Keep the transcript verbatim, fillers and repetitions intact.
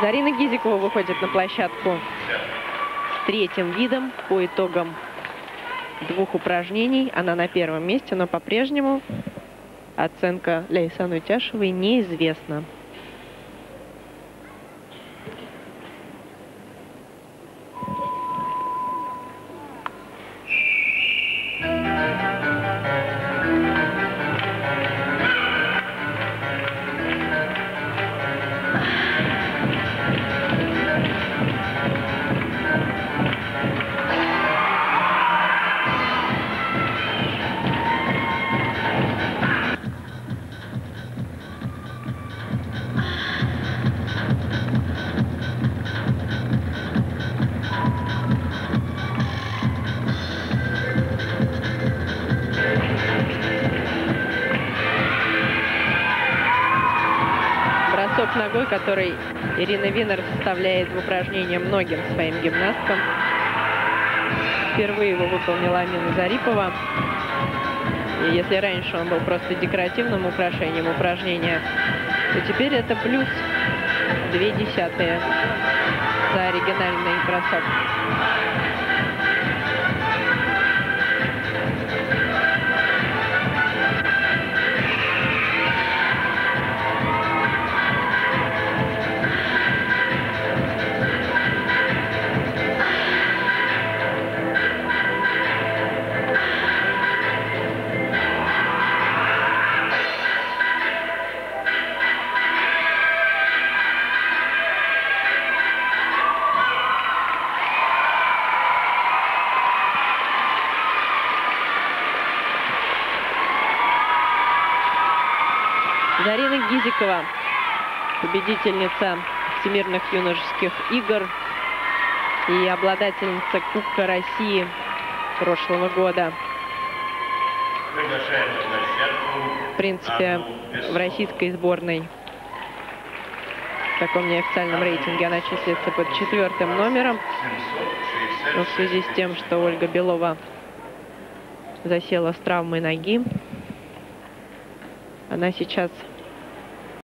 Зарина Гизикова выходит на площадку с третьим видом по итогам двух упражнений. Она на первом месте, но по-прежнему оценка Ляйсан Утяшевой неизвестна. Бросок ногой, который Ирина Винер составляет в упражнении многим своим гимнасткам. Впервые его выполнила Амина Зарипова. И если раньше он был просто декоративным украшением упражнения, то теперь это плюс две десятые за оригинальный бросок. Зарина Гизикова, победительница Всемирных юношеских игр и обладательница Кубка России прошлого года. В принципе, в российской сборной в таком неофициальном рейтинге она числится под четвертым номером. Но в связи с тем, что Ольга Белова засела с травмой ноги, она сейчас